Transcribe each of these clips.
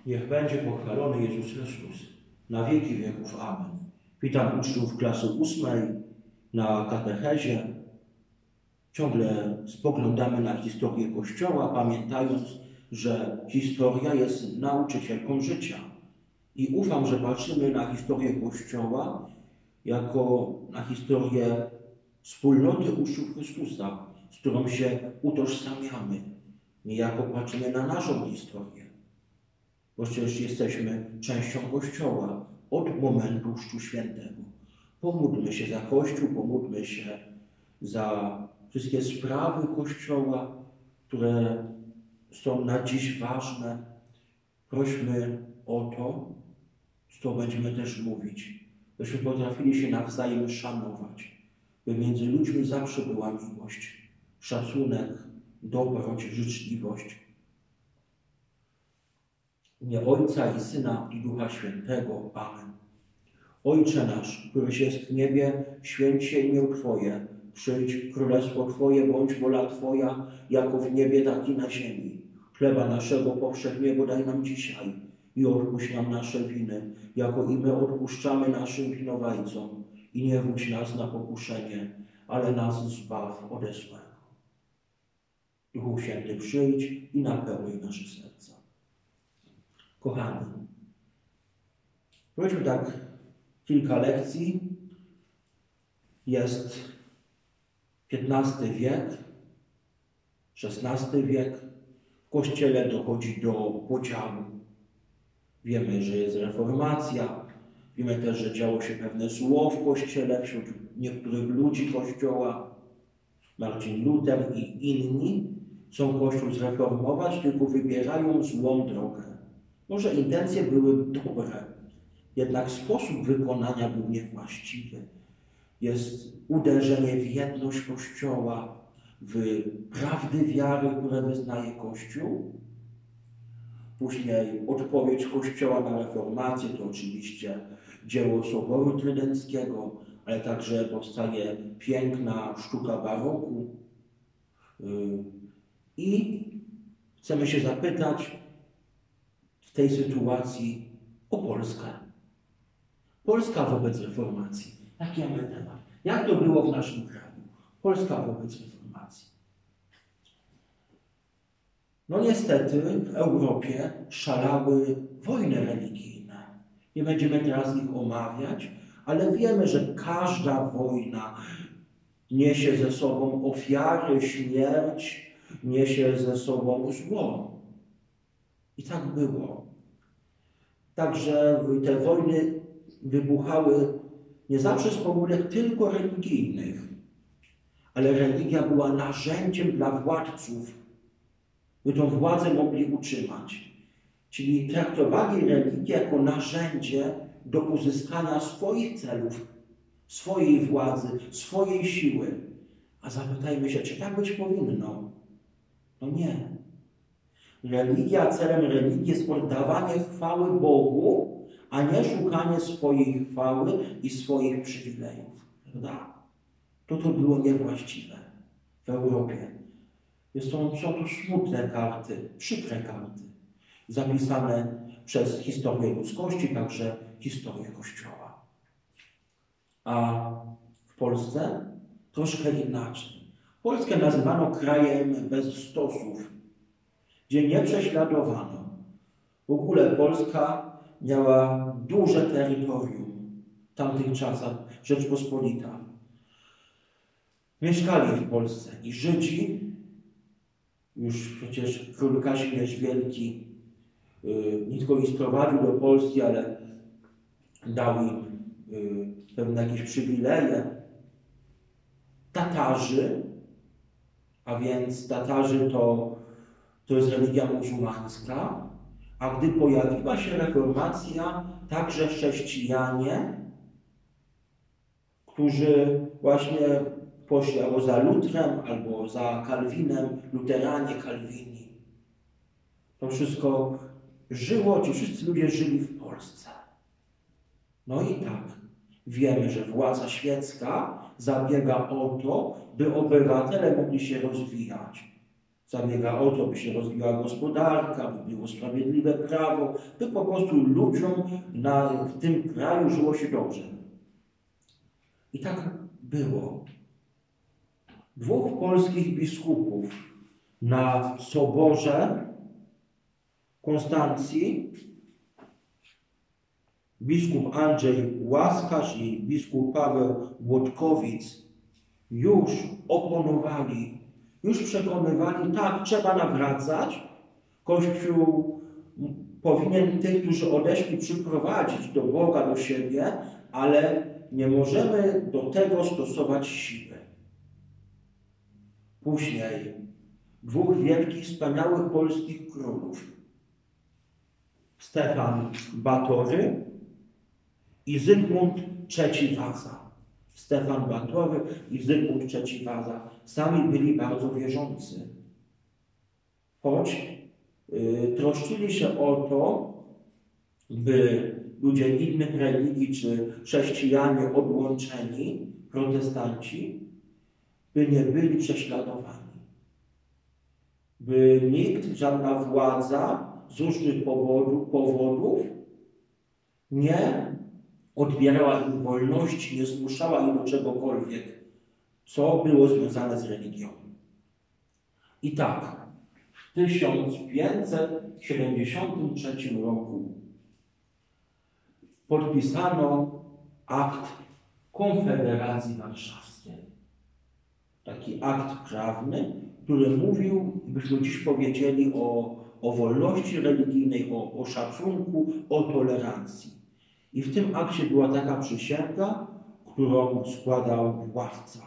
Niech będzie pochwalony Jezus Chrystus, na wieki wieków. Amen. Witam uczniów klasy 8 na katechezie. Ciągle spoglądamy na historię Kościoła, pamiętając, że historia jest nauczycielką życia. I ufam, że patrzymy na historię Kościoła jako na historię wspólnoty uczniów Chrystusa, z którą się utożsamiamy. Niejako patrzymy na naszą historię. Bo przecież jesteśmy częścią Kościoła od momentu Chrztu Świętego. Pomódlmy się za Kościół, pomódlmy się za wszystkie sprawy Kościoła, które są na dziś ważne. Prośmy o to, co będziemy też mówić, byśmy potrafili się nawzajem szanować, by między ludźmi zawsze była miłość, szacunek, dobroć, życzliwość. W imię Ojca i Syna i Ducha Świętego. Amen. Ojcze nasz, któryś jest w niebie, święć się imię Twoje. Przyjdź królestwo Twoje, bądź wola Twoja, jako w niebie, tak i na ziemi. Chleba naszego powszedniego daj nam dzisiaj i odpuść nam nasze winy, jako i my odpuszczamy naszym winowajcom. I nie wódź nas na pokuszenie, ale nas zbaw ode złego. Duchu Święty, przyjdź i napełnij nasze serca. Kochani, powiedzmy tak kilka lekcji. Jest XV wiek, XVI wiek. W Kościele dochodzi do podziału. Wiemy, że jest reformacja. Wiemy też, że działo się pewne zło w Kościele wśród niektórych ludzi Kościoła. Marcin Luter i inni chcą Kościół zreformować, tylko wybierają złą drogę. Może intencje były dobre, jednak sposób wykonania był niewłaściwy. Jest uderzenie w jedność Kościoła, w prawdy wiary, które wyznaje Kościół. Później odpowiedź Kościoła na reformację to oczywiście dzieło Soboru Trydenckiego, ale także powstaje piękna sztuka baroku. I chcemy się zapytać w tej sytuacji o Polskę. Polska wobec reformacji. Jaki mamy temat? Jak to było w naszym kraju? Polska wobec reformacji. No niestety w Europie szalały wojny religijne. Nie będziemy teraz ich omawiać, ale wiemy, że każda wojna niesie ze sobą ofiary, śmierć, niesie ze sobą zło. I tak było. Także te wojny wybuchały nie zawsze z pobudek tylko religijnych, ale religia była narzędziem dla władców, by tą władzę mogli utrzymać. Czyli traktowali religię jako narzędzie do uzyskania swoich celów, swojej władzy, swojej siły. A zapytajmy się, czy tak być powinno? No nie. Celem religii jest oddawanie chwały Bogu, a nie szukanie swojej chwały i swoich przywilejów. Prawda? To było niewłaściwe w Europie. Są to smutne karty, przykre karty, zapisane przez historię ludzkości, także historię Kościoła. A w Polsce troszkę inaczej. Polskę nazywano krajem bez stosów, gdzie nie prześladowano. W ogóle Polska miała duże terytorium w tamtych czasach, Rzeczpospolita. Mieszkali w Polsce i Żydzi, już przecież król Kazimierz Wielki nie tylko ich sprowadził do Polski, ale dał im pewne jakieś przywileje. Tatarzy, a więc Tatarzy to jest religia muzułmańska, a gdy pojawiła się reformacja, także chrześcijanie, którzy właśnie poszli albo za Lutrem, albo za Kalwinem, luteranie, Kalwini. To wszystko żyło, ci wszyscy ludzie żyli w Polsce. No i tak, wiemy, że władza świecka zabiega o to, by obywatele mogli się rozwijać. zabiega o to, by się rozwijała gospodarka, by było sprawiedliwe prawo, by po prostu ludziom w tym kraju żyło się dobrze. I tak było. 2 polskich biskupów na soborze Konstancji, biskup Andrzej Łaskarz i biskup Paweł Włodkowic, już oponowali, już przekonywali, tak, trzeba nawracać. Kościół powinien tych, którzy odeszli, przyprowadzić do Boga, do siebie, ale nie możemy do tego stosować siły. Później 2 wielkich, wspaniałych polskich królów, Stefan Batory i Zygmunt III Waza. Stefan Batory i Zygmunt III Waza sami byli bardzo wierzący. Choć troszczyli się o to, by ludzie innych religii, czy chrześcijanie odłączeni, protestanci, by nie byli prześladowani. By nikt, żadna władza z różnych powodów nie odbierała im wolności, nie zmuszała ich do czegokolwiek, co było związane z religią. I tak, w 1573 roku podpisano akt Konfederacji Warszawskiej. Taki akt prawny, który mówił, byśmy dziś powiedzieli, o wolności religijnej, o szacunku, o tolerancji. I w tym akcie była taka przysięga, którą składał władca.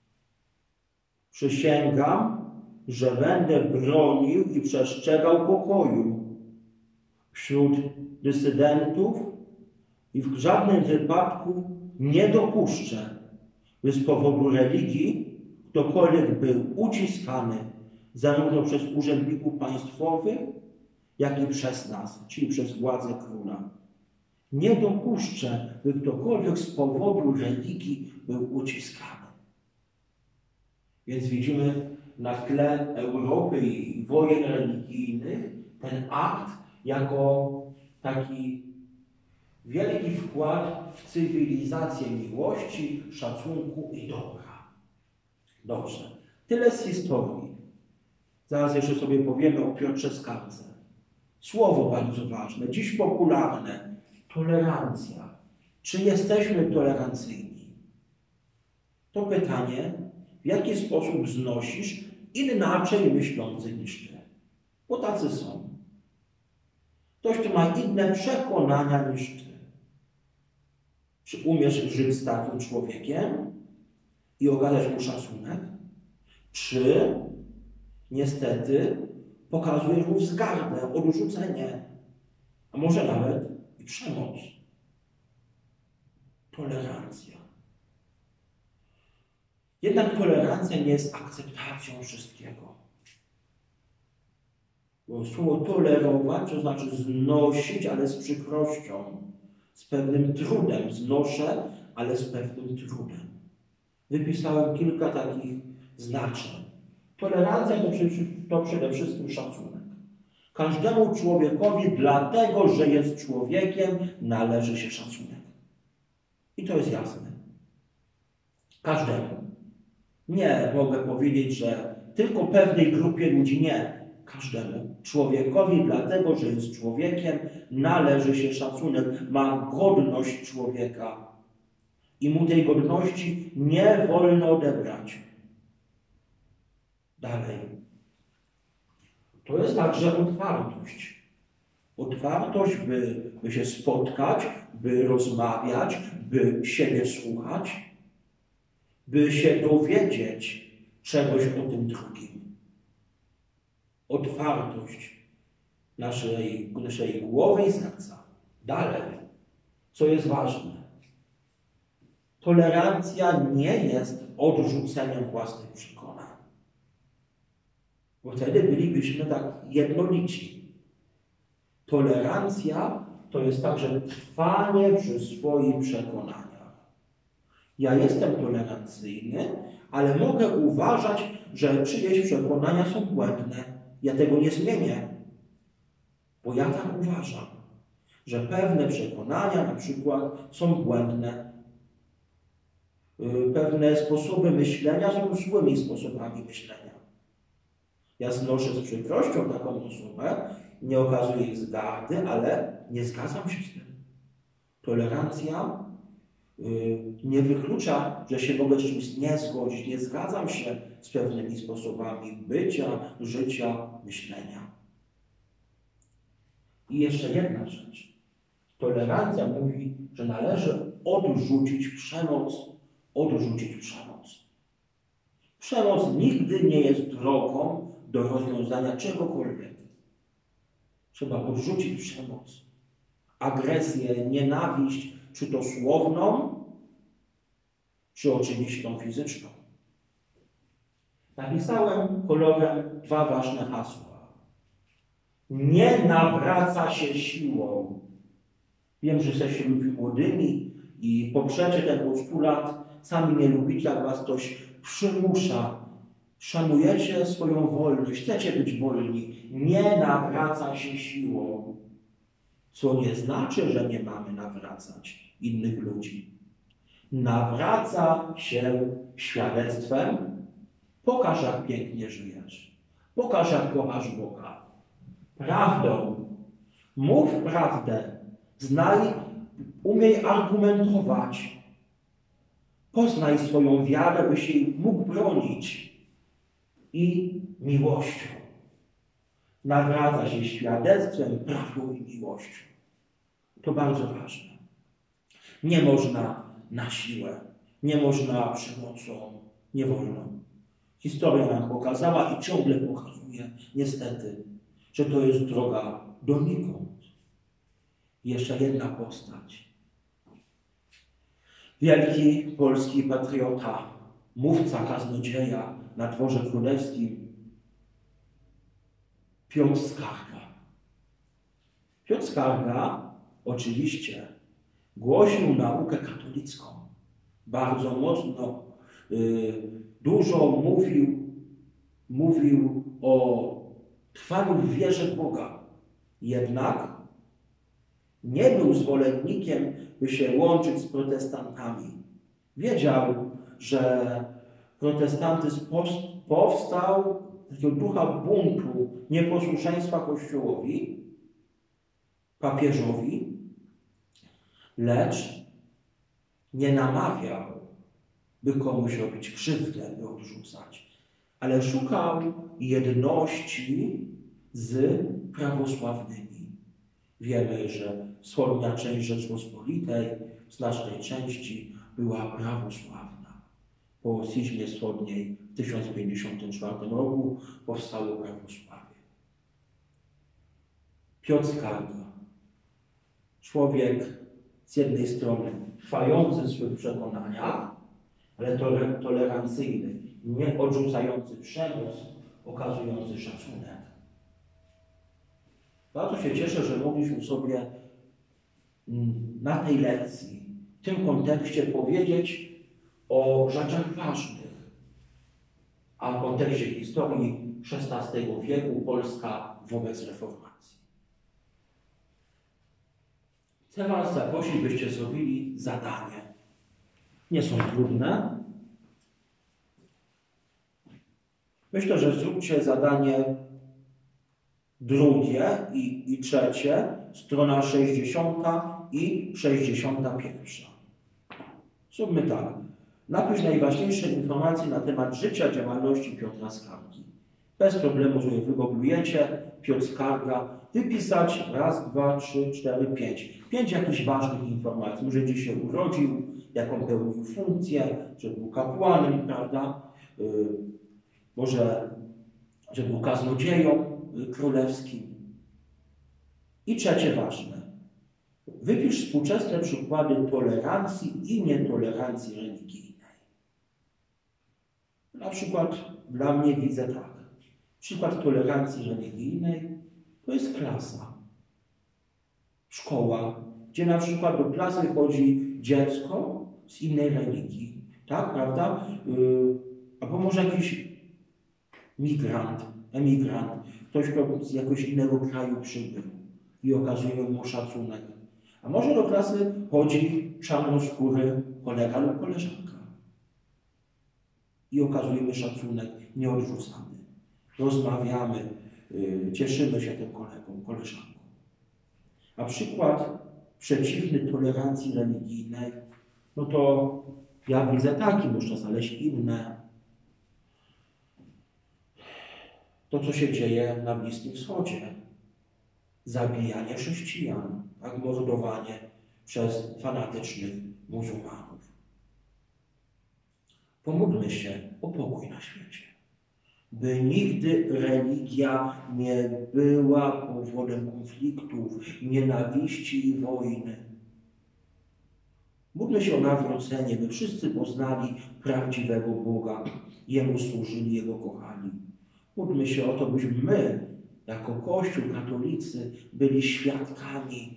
Przysięgam, że będę bronił i przestrzegał pokoju wśród dysydentów i w żadnym wypadku nie dopuszczę, by z powodu religii ktokolwiek był uciskany zarówno przez urzędników państwowych, jak i przez nas, czyli przez władzę króla. Nie dopuszczę, by ktokolwiek z powodu religii był uciskany. Więc widzimy na tle Europy i wojen religijnych ten akt jako taki wielki wkład w cywilizację miłości, szacunku i dobra. Dobrze. Tyle z historii. Zaraz jeszcze sobie powiemy o Piotrze Skarbce. Słowo bardzo ważne, dziś popularne. Tolerancja. Czy jesteśmy tolerancyjni? To pytanie, w jaki sposób znosisz inaczej myślących niż ty. Bo tacy są. Ktoś, kto ma inne przekonania niż ty. Czy umiesz żyć z takim człowiekiem i okazać mu szacunek? Czy niestety pokazujesz mu wzgardę, odrzucenie, a może nawet i przemoc? Tolerancja. Jednak tolerancja nie jest akceptacją wszystkiego. Bo słowo tolerować to znaczy znosić, ale z przykrością, z pewnym trudem. Znoszę, ale z pewnym trudem. Wypisałem kilka takich znaczeń. Tolerancja to przede wszystkim szacunek. Każdemu człowiekowi dlatego, że jest człowiekiem, należy się szacunek. I to jest jasne. Każdemu. Nie mogę powiedzieć, że tylko pewnej grupie ludzi nie. Każdemu człowiekowi, dlatego że jest człowiekiem, należy się szacunek. Ma godność człowieka. I mu tej godności nie wolno odebrać. Dalej. To jest także otwartość. Otwartość, by się spotkać, by rozmawiać, by siebie słuchać, by się dowiedzieć czegoś o tym drugim. Otwartość naszej głowy i serca. Dalej, co jest ważne. Tolerancja nie jest odrzuceniem własnych przekonań. Bo wtedy bylibyśmy tak jednolici. Tolerancja to jest także trwanie przy swoich przekonaniach. Ja jestem tolerancyjny, ale mogę uważać, że czyjeś przekonania są błędne. Ja tego nie zmienię, bo ja tak uważam, że pewne przekonania na przykład są błędne. Pewne sposoby myślenia są złymi sposobami myślenia. Ja znoszę z przykrością taką osobę, nie okazuję jej wzgardy, ale nie zgadzam się z tym. Tolerancja nie wyklucza, że się mogę z czymś nie zgodzić. Nie zgadzam się z pewnymi sposobami bycia, życia, myślenia. I jeszcze jedna rzecz. Tolerancja mówi, że należy odrzucić przemoc. Odrzucić przemoc. Przemoc nigdy nie jest drogą do rozwiązania czegokolwiek. Trzeba odrzucić przemoc. Agresję, nienawiść, czy to słowną, czy oczywistą fizyczną. Napisałem kolorem 2 ważne hasła. Nie nawraca się siłą. Wiem, że jesteście ludźmi młodymi i poprzecie ten postulat. Sami nie lubicie, jak was ktoś przymusza. Szanujecie swoją wolność, chcecie być wolni. Nie nawraca się siłą. Co nie znaczy, że nie mamy nawracać innych ludzi. Nawraca się świadectwem. Pokaż, jak pięknie żyjesz. Pokaż, jak kochasz Boga. Prawdą. Mów prawdę. Znaj, umiej argumentować. Poznaj swoją wiarę, byś jej mógł bronić. I miłością. Nawraca się świadectwem, prawdą i miłością. To bardzo ważne. Nie można na siłę, nie można przemocą, nie wolno. Historia nam pokazała i ciągle pokazuje, niestety, że to jest droga donikąd. Jeszcze jedna postać. Wielki polski patriota, mówca kaznodzieja na dworze królewskim, Piotr Skarga. Piotr Skarga oczywiście głosił naukę katolicką. Bardzo mocno, dużo mówił o trwaniu w wierze w Boga. Jednak nie był zwolennikiem, by się łączyć z protestantami. Wiedział, że protestantyzm powstał z takiego ducha buntu, nieposłuszeństwa Kościołowi, papieżowi, lecz nie namawiał, by komuś robić krzywdę, by odrzucać, ale szukał jedności z prawosławnymi. Wiemy, że wschodnia część Rzeczpospolitej w znacznej części była prawosławna. Po schizmie wschodniej w 1054 roku powstało prawosławie. Piotr Skarga, człowiek z jednej strony trwający w swych przekonaniach, ale tolerancyjny, nie odrzucający przemoc, okazujący szacunek. Bardzo się cieszę, że mogliśmy sobie na tej lekcji, w tym kontekście powiedzieć o rzeczach ważnych, a w kontekście historii XVI wieku Polska wobec reformacji. Chcę was zaprosić, byście zrobili zadanie. Nie są trudne. Myślę, że zróbcie zadanie drugie i trzecie, strona 60 i 61. Zróbmy tak. Napisz najważniejsze informacje na temat życia, działalności Piotra Skargi. Bez problemu sobie wygoogujecie Piotr Skarga, wypisać 1, 2, 3, 4, 5. 5 jakichś ważnych informacji. Może gdzie się urodził, jaką pełnił funkcję, że był kapłanem, prawda? Może, że był kaznodzieją królewskim. I trzecie ważne. Wypisz współczesne przykłady tolerancji i nietolerancji religijnej. Na przykład dla mnie widzę tak. Przykład tolerancji religijnej to jest klasa. Szkoła, gdzie na przykład do klasy chodzi dziecko z innej religii, tak, prawda? Albo może jakiś migrant, emigrant, ktoś, kto z jakiegoś innego kraju przybył i okazujemy mu szacunek. A może do klasy chodzi czarnoskóry kolega lub koleżanka i okazujemy szacunek, nie odrzucamy. Rozmawiamy, cieszymy się tym kolegą, koleżanką. A przykład przeciwny tolerancji religijnej, no to ja widzę taki, można znaleźć inne. To, co się dzieje na Bliskim Wschodzie. Zabijanie chrześcijan, tak? Mordowanie przez fanatycznych muzułmanów. Pomódlmy się o pokój na świecie, by nigdy religia nie była powodem konfliktów, nienawiści i wojny. Módlmy się o nawrócenie, by wszyscy poznali prawdziwego Boga, Jemu służyli, Jego kochali. Módlmy się o to, byśmy my, jako Kościół, katolicy, byli świadkami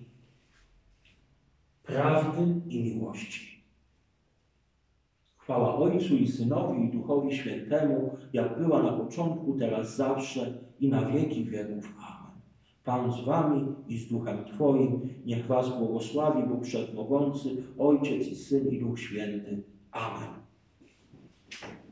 prawdy i miłości. Chwała Ojcu i Synowi i Duchowi Świętemu, jak była na początku, teraz zawsze i na wieki wieków. Amen. Pan z wami i z Duchem Twoim, niech was błogosławi Bóg Wszechmogący, Ojciec i Syn i Duch Święty. Amen.